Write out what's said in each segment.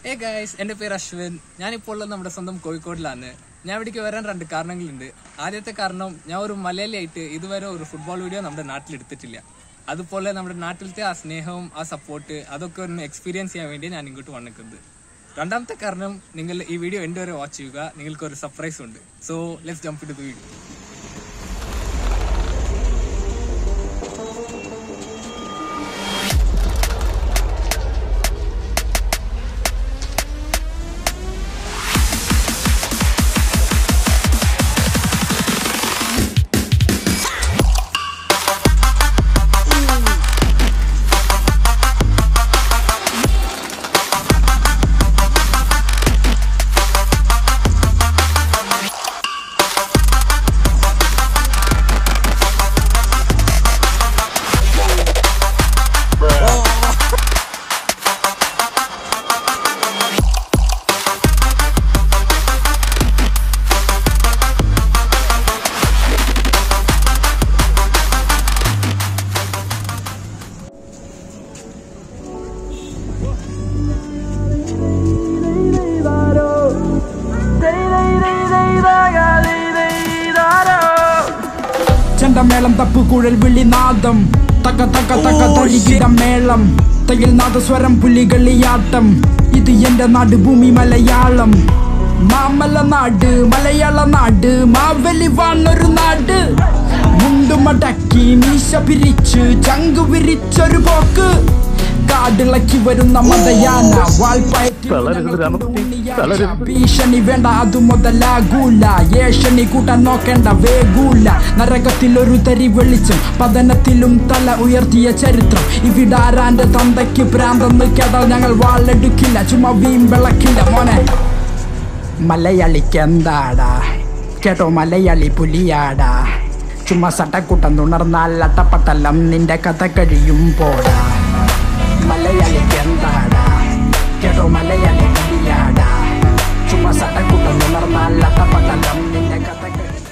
Hey guys, my name is Ashwin. I am from Kozhikode. I am here to tell you കാരണങ്ങളുണ്ട്. ആദ്യത്തെ കാരണം ഞാൻ ഒരു മലയാളിയായിട്ട് ഇതുവരെ ഒരു ഫുട്ബോൾ വീഡിയോ നമ്മുടെ നാട്ടിൽ എടുത്തിട്ടില്ല. അതുപോലെ നമ്മുടെ നാട്ടിലത്തെ ആ സ്നേഹവും ആ സപ്പോർട്ട് അതൊക്കെ ഒന്ന് എക്സ്പീരിയൻസ് ചെയ്യാൻ വേണ്ടി ഞാൻ ഇങ്ങോട്ട് വന്നിട്ടുണ്ട്. രണ്ടാമത്തെ കാരണം നിങ്ങൾ ഈ വീഡിയോ എൻ്റെ വരെ വാച്ച് ചെയ്യുക. നിങ്ങൾക്ക് ഒരു സർപ്രൈസ് ഉണ്ട്. So let's jump into the video. മേളം തപ്പുകുഴൽ വിളിനാദം തക്ക തക്ക തക്ക തഴികിട മേളം തയ്യൽ നാദസ്വരം പുലികളിയാട്ടം ഇത് എന്റെ നാട് ഭൂമി മലയാളം മാമല നാട് മലയാള നാട് മാവലി വാണൊരു നാട് മുണ്ടുമടക്കി മീശ പിരിച്ച് ചങ്കു വിരിച്ചൊരു പോക്ക് കാടിളക്കി വരുന്ന മതയാന ഭീഷണി വേണ്ട അതു മുതലാകൂല ഏഷണി കൂട്ടാൻ നോക്കേണ്ട വേഗൂല നരകത്തിൽ ഒരു തരി വെളിച്ചം പതനത്തിലും തല ഉയർത്തിയ ചരിത്രം ഇവിടാരാന്റെ തന്തയ്ക്ക് പ്രാന്തെന്ന് കേട്ടാൽ ഞങ്ങൾ വാളെടുക്കില്ല ചുമ്മാ വീമ്പിളക്കില്ല മോനെ മലയാളിക്ക് എന്താടാ കേട്ടോ മലയാളി പുലിയാടാ ചുമ്മാ സട്ടക്കൂട്ടം തുണർന്നാൽ അട്ടപ്പട്ടലം നിന്റെ കഥ കഴിയും പോടാ മലയാളിക്ക് എന്താടാ കേട്ടോ മലയാളി പുലിയാടാ ചുമ്മാ സട്ടക്കൂട്ടം തുണർന്നാൽ അട്ടപ്പട്ടലം നിന്റെ കഥ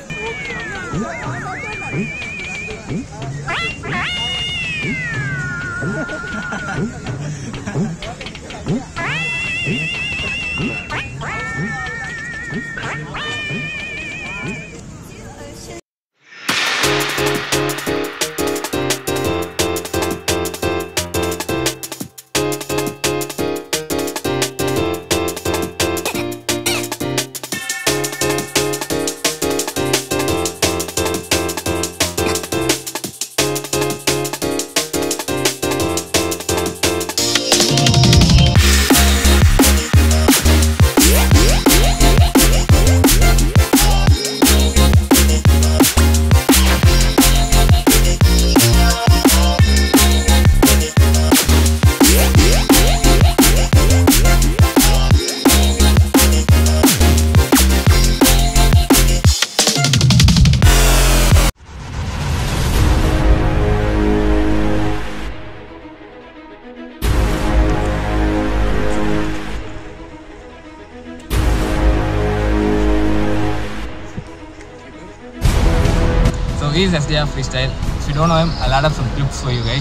So he is SDR Freestyle. If you don't know him, I'll add up some clips for you guys.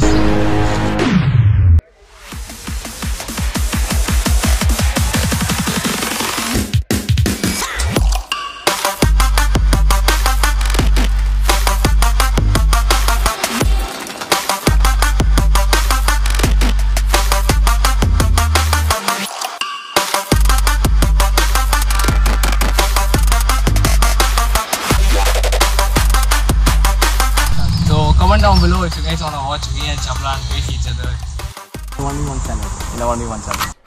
Comment down below if you guys want to watch me and Shamlan face each other in a 1v1 challenge.